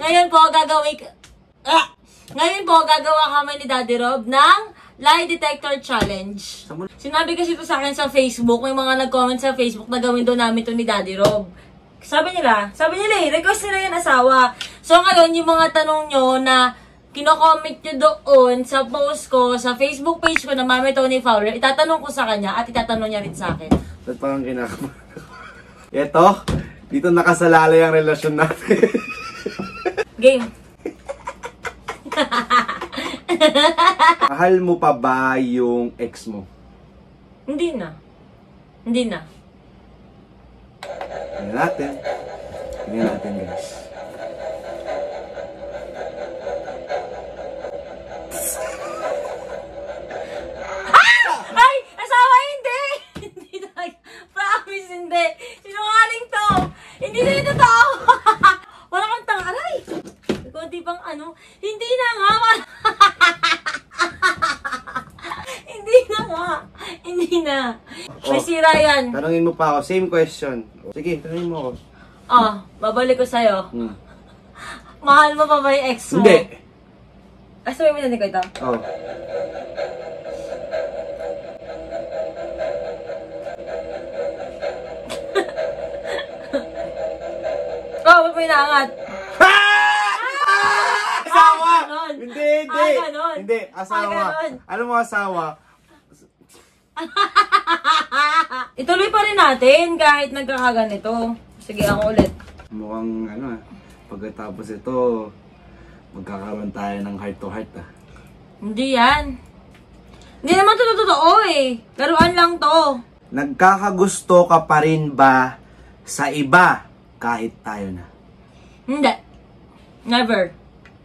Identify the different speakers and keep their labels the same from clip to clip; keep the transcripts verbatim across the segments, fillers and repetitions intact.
Speaker 1: Ngayon po, gagawin... Ah! Ngayon po, gagawa kami ni Daddy Rob ng lie detector challenge. Sinabi kasi ito sa akin sa Facebook, may mga nag-comment sa Facebook na gawin doon namin ito ni Daddy Rob. Sabi nila, sabi nila eh, request nila yung asawa. So ngayon, yung mga tanong nyo na kino-comment nyo doon sa post ko, sa Facebook page ko na Mami Tony Fowler, itatanong ko sa kanya at itatanong niya rin sa akin.
Speaker 2: Ba't parang kinakabahan ako? Eto, dito nakasalalay ang relasyon natin.
Speaker 1: Game.
Speaker 2: Mahal mo pa ba yung ex mo?
Speaker 1: Hindi na. Hindi na.
Speaker 2: Tingnan natin. Tingnan natin, guys.
Speaker 1: Ah! Ay! Asawa, hindi! Hindi talaga. Promise, hindi. Sinungaling to. Hindi na yung totoo. Wala kang tangaray. Ikaw di bang ano? Hindi na nga. Hindi na nga. Hindi na. May
Speaker 2: Oh,
Speaker 1: sira yan.
Speaker 2: tanungin mo pa ako. Same question. Sige, tanungin mo ako.
Speaker 1: Oh, babalik ko sa'yo.
Speaker 2: Hmm.
Speaker 1: Mahal mo pa ba yung ex mo?
Speaker 2: Hindi.
Speaker 1: Ah, sabi mo na ko ito?
Speaker 2: Oh.
Speaker 1: Oh, ba't mo inaangat?
Speaker 2: Asawa!
Speaker 1: ganon.
Speaker 2: Hindi, hindi.
Speaker 1: Ah, ganon.
Speaker 2: Hindi, asawa.
Speaker 1: Ah, ganon.
Speaker 2: Ano mo asawa?
Speaker 1: Ituloy pa rin natin kahit nagkakaganito. Sige, ako ulit.
Speaker 2: Mukhang ano ah. Pagkatapos ito, magkakaroon tayo ng heart to heart ah.
Speaker 1: Hindi yan. Hindi naman ito totoo eh. Laruan lang to.
Speaker 2: Nagkakagusto ka pa rin ba sa iba kahit tayo na?
Speaker 1: Hindi. Never.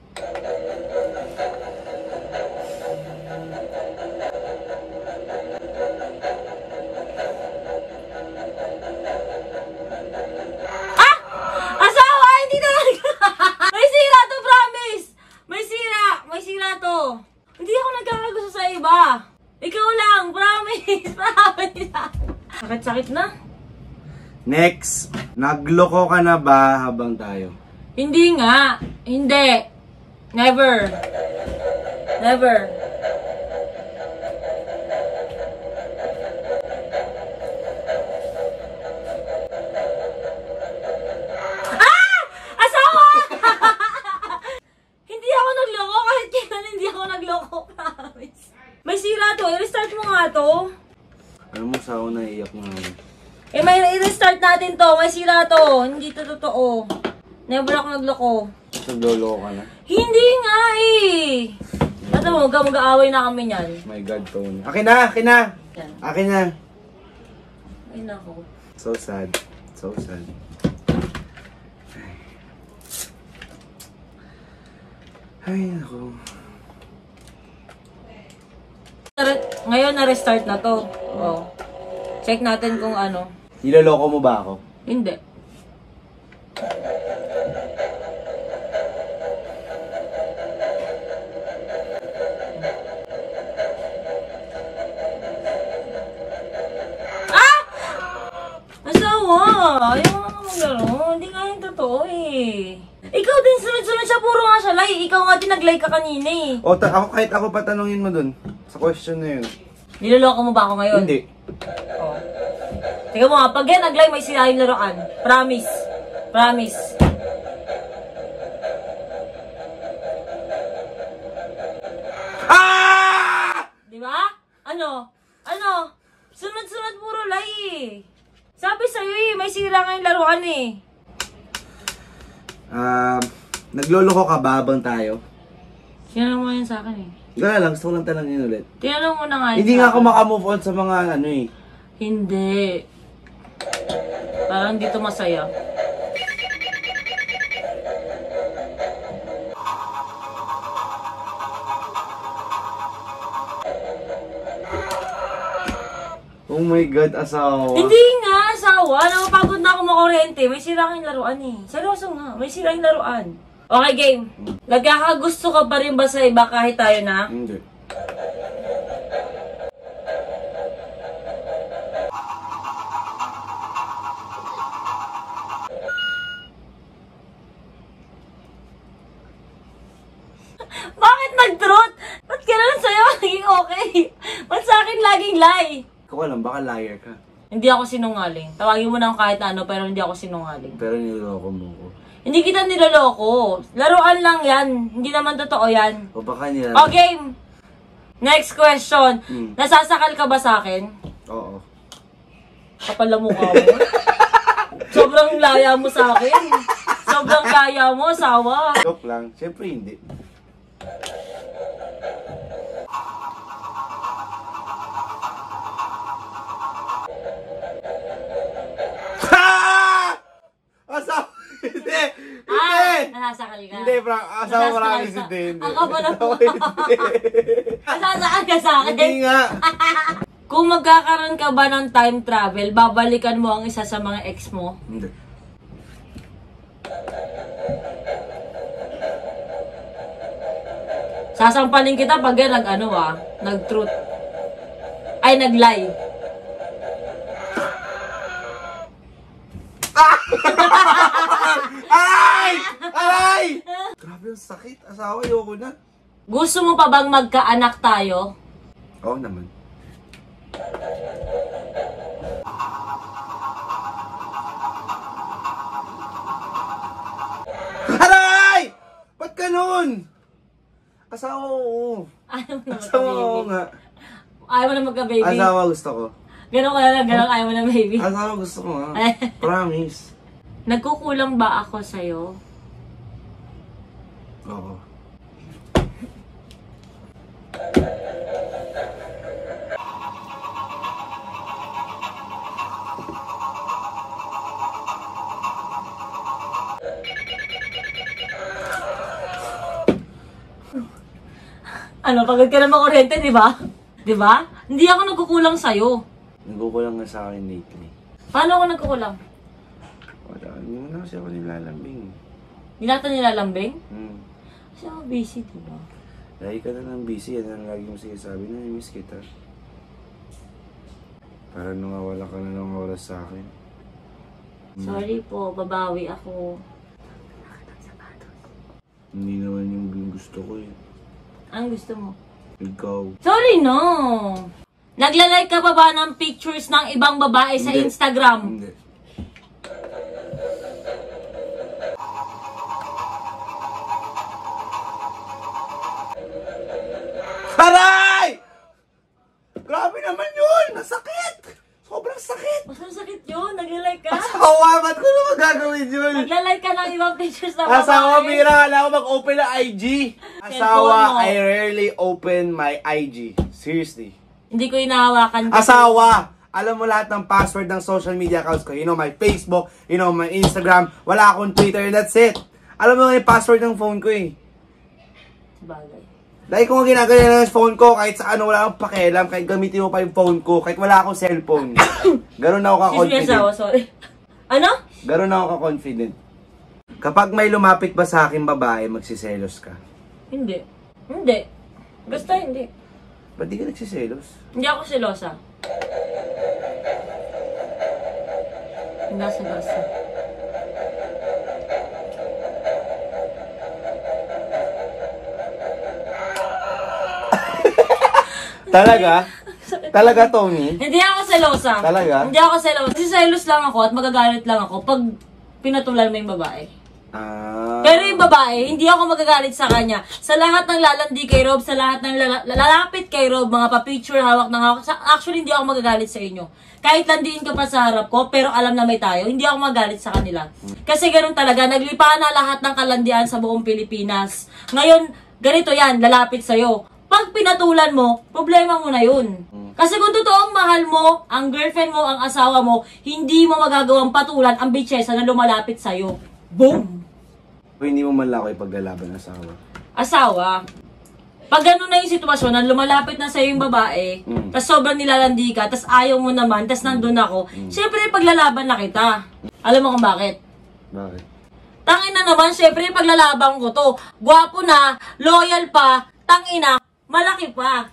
Speaker 1: Ah! Asawa! Hindi talaga! May sira to, promise! May sira! May sira to. Hindi ako nagkakagusto sa iba. Ikaw lang, promise! Promise! Sakit-sakit na.
Speaker 2: Next, nagloko ka na ba habang tayo?
Speaker 1: Hindi nga. Hindi. Never. Never. Ah! Asawa! Hindi ako nagloko kahit kailan hindi ako nagloko. Promise. May sira to. I-restart mo nga to.
Speaker 2: Ano mo sa ako naiiyak na ako?
Speaker 1: Eh, may i-restart natin to. May sira to. Hindi to totoo. Never ako nagloko.
Speaker 2: Naglolo ka na?
Speaker 1: Hindi nga eh. Ato mo, mag-aaway na kami niyan.
Speaker 2: My God, Tony. Akin na! Akin na!
Speaker 1: Yan.
Speaker 2: Akin na!
Speaker 1: Ay, nako.
Speaker 2: So sad. So sad. Ay, nako.
Speaker 1: Ngayon, na-restart na to. Oh. Check natin kung ano.
Speaker 2: Niloloko mo ba ako?
Speaker 1: Hindi. Ah! Asawa! Ayaw mo naman maglaro. Hindi nga yung totoo eh. Ikaw din, sunod-sunod siya. Puro nga siya like. Ikaw nga din nag-like ka kanina eh.
Speaker 2: O, ta ako kahit ako patanungin mo dun. Sa question na yun.
Speaker 1: Niloloko mo ba ako ngayon?
Speaker 2: Hindi.
Speaker 1: Oh. Tingnan mo nga, pag yan nag-live may sila yung laruan. Promise. Promise.
Speaker 2: Ah!
Speaker 1: Di ba? Ano? Ano? Sunod-sunod puro lay. Sabi sa'yo eh, may sira nga yung laruan eh.
Speaker 2: Um, nagloloko ka ba habang tayo?
Speaker 1: Tinanong mo yan sa akin eh.
Speaker 2: Gana lang, gusto ko lang tanongin ulit.
Speaker 1: Tinanong mo na nga yun
Speaker 2: Hindi
Speaker 1: sa
Speaker 2: nga ako
Speaker 1: akin.
Speaker 2: makamove on sa mga ano eh.
Speaker 1: Hindi. Parang dito masaya.
Speaker 2: Oh my God, asawa.
Speaker 1: Hindi nga, asawa. Napapagod na ako makuryente. May sira kang laruan eh. Seryoso nga, may sira yung laruan. Okay, game. Nagkakagusto ka pa rin ba sa iba kahit tayo na?
Speaker 2: Hindi.
Speaker 1: akin laging lie.
Speaker 2: Ikaw alam, baka liar ka.
Speaker 1: Hindi ako sinungaling. Tawagin mo na ako kahit ano, pero hindi ako sinungaling.
Speaker 2: Pero niloloko mo ko.
Speaker 1: Hindi kita niloloko. Laruan lang yan. Hindi naman totoo yan.
Speaker 2: O baka nila...
Speaker 1: O, game! Next question.
Speaker 2: Hmm.
Speaker 1: Nasasakal ka ba sa akin?
Speaker 2: Oo.
Speaker 1: Kapal ang mukha mo. Sobrang laya mo sa akin. Sobrang kaya mo, sawa.
Speaker 2: Joke lang. Siyempre hindi. Ha! Asawa! Hindi!
Speaker 1: Ah,
Speaker 2: Hindi!
Speaker 1: nasasakal ka.
Speaker 2: Hindi, Frank. Asawa
Speaker 1: Nasasakal
Speaker 2: maraming
Speaker 1: ka.
Speaker 2: hindi. Hindi.
Speaker 1: Ang kapal ang mukha.
Speaker 2: Hindi.
Speaker 1: Nasasakal ka sa akin.
Speaker 2: Hindi nga.
Speaker 1: Kung magkakaroon ka ba ng time travel, babalikan mo ang isa sa mga ex mo?
Speaker 2: Hindi.
Speaker 1: Sasampalin kita pag yan nag-ano ah, nag-truth. Ay, nag-lie.
Speaker 2: Ay! Ay! Grabe ang sakit. Asawa, ayoko na.
Speaker 1: Gusto mo pa bang magkaanak tayo?
Speaker 2: Oo naman. Aray! Ba't ganun? Asawa, oo.
Speaker 1: Ayaw mo na
Speaker 2: Asawa, oo
Speaker 1: magka-baby.
Speaker 2: nga.
Speaker 1: Ayaw mo na magka-baby.
Speaker 2: Asawa, gusto ko.
Speaker 1: Ganon ka na lang, ganon ayaw mo na baby.
Speaker 2: Asawa, gusto ko nga. Promise.
Speaker 1: Nagkukulang ba ako sa'yo?
Speaker 2: Oo.
Speaker 1: Ano, pagod ka na makuryente, di ba? Di ba? Hindi ako nagkukulang sa'yo.
Speaker 2: Nagkukulang nga sa akin lately.
Speaker 1: Paano ako nagkukulang?
Speaker 2: Wala, hindi mo na kasi ako nilalambing.
Speaker 1: Hindi natin nilalambing?
Speaker 2: Hmm.
Speaker 1: Kasi ako busy, di ba?
Speaker 2: Lagi ka na ng busy, yan ang lagi mo sinasabi na miss kita. Para nawawala ka na ng oras sa akin. Hmm.
Speaker 1: Sorry po, babawi ako.
Speaker 2: Hindi naman yung gusto ko eh.
Speaker 1: Ang gusto mo?
Speaker 2: Ikaw.
Speaker 1: Sorry, no! Nagla-like ka pa ba ng pictures ng ibang babae sa
Speaker 2: Hindi.
Speaker 1: Instagram?
Speaker 2: Hindi. Aray! Grabe naman yun! Nasakit! Sobrang sakit!
Speaker 1: Masang sakit yun, nagla-like ka?
Speaker 2: Asawa, ba't ko naman gagawin yun?
Speaker 1: Nagla-like ka ng ibang pictures ng babae?
Speaker 2: Asawa, bira, wala ako mag-open ng I G.
Speaker 1: Cellphone
Speaker 2: Asawa,
Speaker 1: mo.
Speaker 2: I rarely open my I G. Seriously.
Speaker 1: Hindi ko inahawakan.
Speaker 2: Asawa, alam mo lahat ng password ng social media accounts ko. You know my Facebook, you know my Instagram, wala akong Twitter, that's it. Alam mo nga yung password ng phone ko eh.
Speaker 1: Bagay.
Speaker 2: Dahil kung ginagawa ng phone ko, kahit sa ano, wala akong pakialam, kahit gamitin mo pa yung phone ko, kahit wala akong cellphone. Ganon ako
Speaker 1: Excuse me,
Speaker 2: ka-confident.
Speaker 1: asawa, sorry. Ano?
Speaker 2: Ganon ako ka-confident. Kapag may lumapit ba sa akin babae, magsiselos ka?
Speaker 1: Hindi. Hindi. Basta hindi.
Speaker 2: Ba't di ka nagsiselos?
Speaker 1: Hindi ako silosa. Hindi ako silosa.
Speaker 2: Talaga? Talaga, Tony?
Speaker 1: Hindi ako selosa.
Speaker 2: Talaga?
Speaker 1: Hindi ako selosa. Kasi selos lang ako at magagalit lang ako pag pinatulan mo yung babae.
Speaker 2: Ah.
Speaker 1: Pero yung babae, hindi ako magagalit sa kanya. Sa lahat ng lalandi kay Rob, sa lahat ng lala- lalapit kay Rob, mga pa-picture, hawak ng hawak. Sa- Actually, hindi ako magagalit sa inyo. Kahit landiin ka pa sa harap ko, pero alam na may tayo, hindi ako magalit sa kanila. Kasi ganun talaga, naglipa na lahat ng kalandian sa buong Pilipinas. Ngayon, ganito yan, lalapit sa'yo. Pag pinatulan mo, problema mo na yun. Kasi kung totoong mahal mo, ang girlfriend mo, ang asawa mo, hindi mo magagawang patulan ang bitchesa na lumalapit sa'yo. Boom!
Speaker 2: O hindi mo man lang ako ipaglalaban ng asawa.
Speaker 1: Asawa. Pag gano'n na yung sitwasyon, na lumalapit na sa'yo yung babae,
Speaker 2: Mm.
Speaker 1: tas sobrang nilalandi ka, tas ayaw mo naman, tas nandun ako, syempre paglalaban na kita. Alam mo kung bakit?
Speaker 2: Bakit?
Speaker 1: Tangin na naman, syempre paglalaban ko to. Gwapo na, loyal pa, tangina, malaki pa.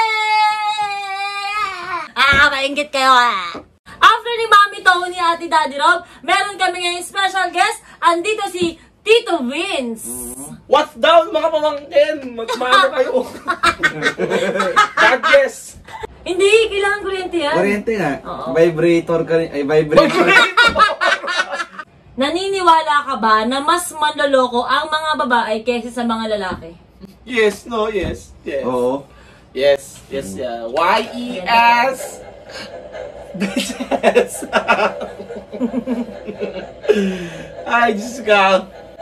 Speaker 1: Eh! Ah, maingit kayo ah! After ni Mami Tony at ni Daddy Rob, meron kami ngayong special guest. Andito si Tito Vince.
Speaker 3: What's down mga pamangkin? Magmano kayo? God bless.
Speaker 1: Hindi, kailangan kuryente yan.
Speaker 2: Kuryente nga.
Speaker 1: Oo.
Speaker 2: Vibrator ka rin. Ay, vibrator.
Speaker 1: Naniniwala ka ba na mas manloloko ang mga babae kaysa sa mga lalaki?
Speaker 3: Yes, no, yes, yes.
Speaker 2: Oo.
Speaker 3: Yes, yes, yeah. Y E S. Bitches. Ay, Diyos ka.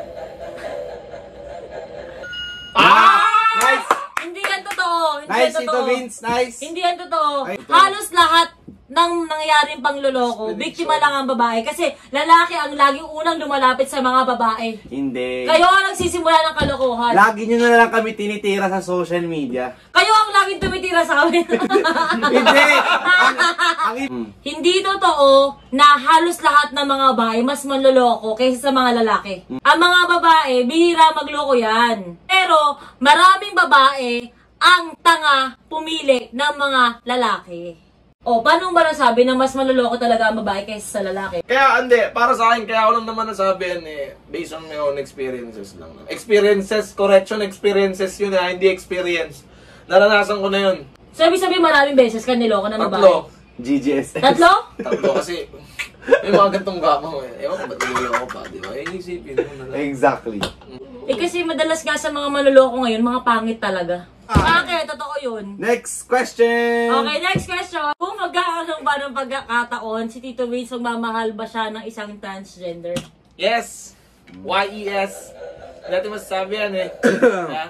Speaker 2: Ah! Nice!
Speaker 1: Hindi yan totoo. Hindi
Speaker 2: Nice,
Speaker 1: yan
Speaker 2: Tito
Speaker 1: totoo.
Speaker 2: Vince. Nice.
Speaker 1: Hindi yan totoo.
Speaker 2: Ay, ito.
Speaker 1: Halos lahat ng nangyaring pangloloko, biktima lang ang babae. Kasi lalaki ang laging unang lumalapit sa mga babae.
Speaker 2: Hindi.
Speaker 1: Kayo ang nagsisimula ng kalokohan.
Speaker 2: Lagi nyo na lang kami tinitira sa social media.
Speaker 1: Kayo ang laging tumitira sa amin.
Speaker 2: Hindi! ang, ang, Hmm.
Speaker 1: Hindi totoo na halos lahat ng mga babae mas manloloko kaysa sa mga lalaki. Ang mga babae, bihira magloko yan. Pero maraming babae ang tanga pumili ng mga lalaki. O, paano ba nasabi na mas manloloko talaga ang babae kaysa sa lalaki?
Speaker 3: Kaya, hindi, para sa akin, kaya ako lang naman nasabi yan eh, based on my own experiences lang. Experiences, correction, experiences yun ah, hindi experience. Naranasan ko na yun.
Speaker 1: So, ibig sabihin maraming beses ka niloko ng babae?
Speaker 3: Tatlo.
Speaker 2: G G S S.
Speaker 1: Tatlo?
Speaker 3: Tatlo kasi, may mga gantong gapang eh. Ewan ko ba't niloloko pa, di ba? Eh, isipin mo na lang.
Speaker 2: Exactly.
Speaker 1: Eh kasi madalas nga sa mga manloloko ngayon, mga pangit talaga. Bakit? Totoo yun.
Speaker 2: Next question!
Speaker 1: Okay, next question. Kung magkakaroon ba ng pagkakataon, si Tito Vince, magmamahal ba siya ng isang transgender?
Speaker 3: Yes! Y E S. Hindi natin masasabi yan eh. Ha?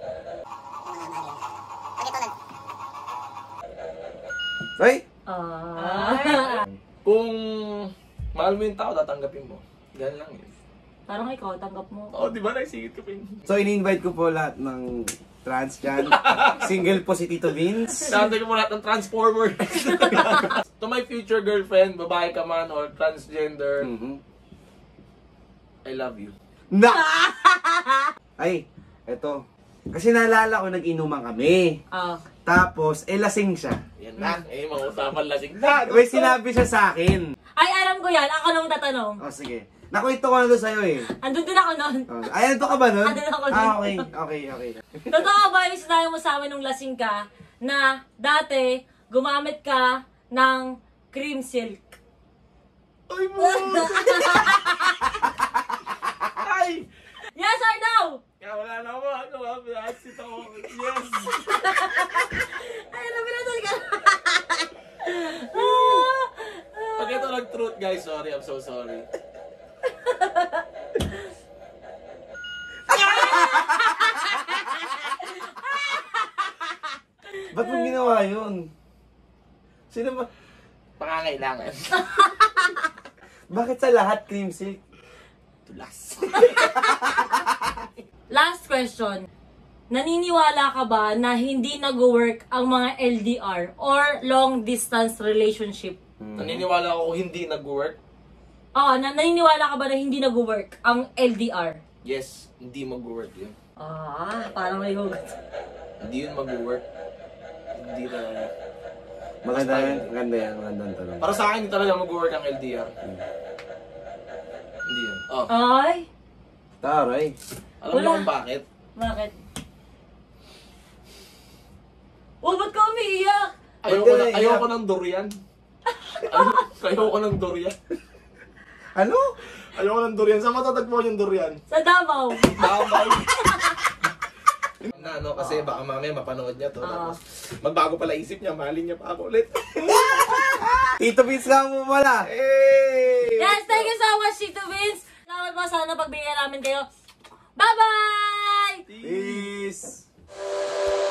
Speaker 2: Ay!
Speaker 1: Ah.
Speaker 3: Kung mahal mo yung tao, tatanggapin mo. Ganun lang yun.
Speaker 1: Parang ikaw, tanggap mo.
Speaker 3: Oo, di ba? Naisigit ko pa yun.
Speaker 2: So, in-invite ko po lahat ng trans dyan. Single po si Tito Vince.
Speaker 3: Tatay ko mo lahat ng transformer. To my future girlfriend, babae ka man or transgender,
Speaker 2: Mhm.
Speaker 3: I love you.
Speaker 2: Na! Ay, eto. Kasi naalala ko, nag-inuman kami.
Speaker 1: Ah.
Speaker 2: Tapos, eh, lasing siya.
Speaker 3: Yan na. Eh, mga usapan lasing na.
Speaker 2: May sinabi siya sa akin.
Speaker 1: Ay, alam ko yan. Ako nung tatanong.
Speaker 2: O, sige. Nakwento ko na doon sa'yo eh.
Speaker 1: Andun din ako nun.
Speaker 2: Oh, ay, ando ka ba nun?
Speaker 1: Andun ako nun.
Speaker 2: Ah, okay. Okay, okay.
Speaker 1: Totoo ba yung sinabi mo sa amin nung lasing ka na dati gumamit ka ng cream silk?
Speaker 3: Ay, mo! Ay!
Speaker 1: Yes or no?
Speaker 3: Kaya wala na ako. Ano ba? Pinaasit ako. Yes!
Speaker 1: Ay, nabinatol ka.
Speaker 3: Pag ito nag-truth, guys, sorry. I'm so sorry.
Speaker 2: Ba't mo ginawa yun? Sino ba?
Speaker 3: Pangangailangan.
Speaker 2: Bakit sa lahat cream silk?
Speaker 3: Tulas.
Speaker 1: Last question. Naniniwala ka ba na hindi nag-work ang mga L D R or long distance relationship?
Speaker 3: Naniniwala ako hindi nag-work.
Speaker 1: Oo, na naniniwala ka ba na hindi nag-work ang L D R?
Speaker 3: Yes, hindi mag-work yun.
Speaker 1: Ah, parang may hugot.
Speaker 3: Hindi yun mag-work. Hindi na...
Speaker 2: Maganda yan. Maganda yan. Maganda ang tanong.
Speaker 3: Para sa akin, hindi talaga mag-work ang L D R. Hindi yun. Oh,
Speaker 1: Ay,
Speaker 2: Taray.
Speaker 3: alam niyo
Speaker 1: Wala.
Speaker 3: kung bakit?
Speaker 1: bakit? Oh, ba't ka umiiyak?
Speaker 3: Ayoko, na,
Speaker 2: Bakit?
Speaker 3: ayoko ng durian. Ay- ayoko ng durian.
Speaker 2: Ano?
Speaker 3: Ayoko ng durian. Saan matatagpuan yung durian?
Speaker 1: Sa Davao.
Speaker 3: Bawal. na, no? Kasi baka mamaya mapanood niya to.
Speaker 1: Oo.
Speaker 3: Tapos magbago pala isip niya, mahalin niya pa ako ulit.
Speaker 2: Tito Vince nga mo pala.
Speaker 3: Hey!
Speaker 1: Yes, thank you so much, Tito Vince. Salamat po, sana pagbigyan namin kayo. Bye-bye!
Speaker 2: Peace.